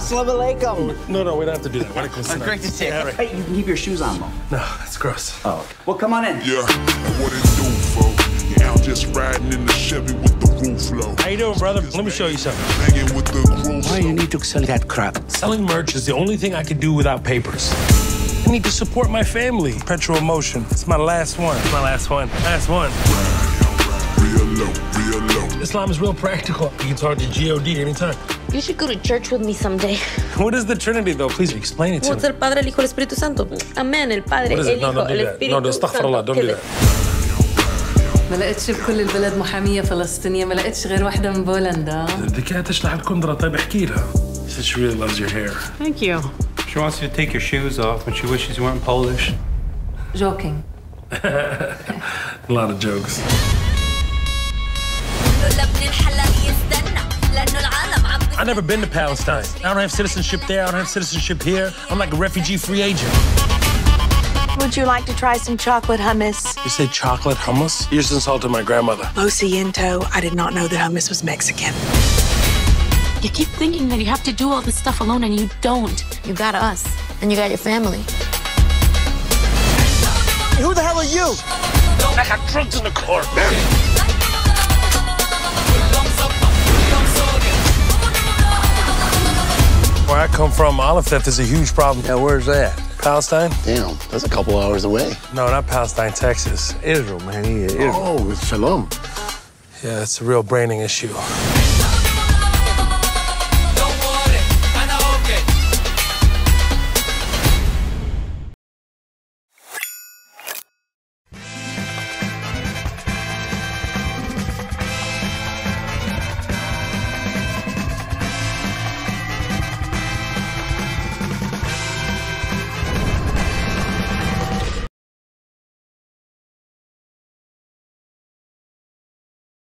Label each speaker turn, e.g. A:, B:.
A: Assalamu alaikum.
B: No, we don't have to do that.
A: Great to see you.
B: Yeah, right.
A: Hey, you can keep your shoes on, though.
B: No, that's gross.
A: Oh, okay. Well, come on in.
C: Yeah, what it do, folks? Yeah, I'm just riding in the Chevy with the roof low.
B: How you doing, brother? Let me show you something.
C: Hanging with the groove.
A: Why do you need to sell that crap?
B: Selling merch is the only thing I can do without papers. I need to support my family. Petrol Emotion. It's my last one. My last one. Last one.
C: Real low, real low.
B: Islam is real practical. You can talk to G.O.D. anytime.
D: You should go to church with me someday.
B: What is the Trinity, though? Please explain it to me.
D: What's el Padre, el Hijo, el Espíritu Santo? Amen, el Padre,
B: What is
D: el
B: it? No,
D: Hijo,
B: don't do
D: el
B: that.
D: Espíritu
B: No, astaghfirullah, don't do that.
E: ما لقيتش بكل البلد محامية فلسطينية، ما لقيتش غير واحدة من بولندا.
B: بدك تشلح الكندرة، طيب احكي لها. She said she really loves your hair.
E: Thank you.
F: She wants you to take your shoes off, but she wishes you weren't Polish.
E: Joking.
B: A lot of jokes. I've never been to Palestine. I don't have citizenship there. I don't have citizenship here. I'm like a refugee-free agent.
G: Would you like to try some chocolate hummus?
B: You say chocolate hummus? You just insulted my grandmother.
G: Lo siento, I did not know that hummus was Mexican.
D: You keep thinking that you have to do all this stuff alone, and you don't. You got us, and you got your family.
A: Who the hell are you?
B: I got drugs in the car. Where I come from, olive theft is a huge problem.
H: Yeah, where's that?
B: Palestine?
H: Damn, that's a couple hours away.
B: No, not Palestine, Texas.
H: Israel, man. Israel.
C: Oh, it's Shalom.
B: Yeah, it's a real braining issue.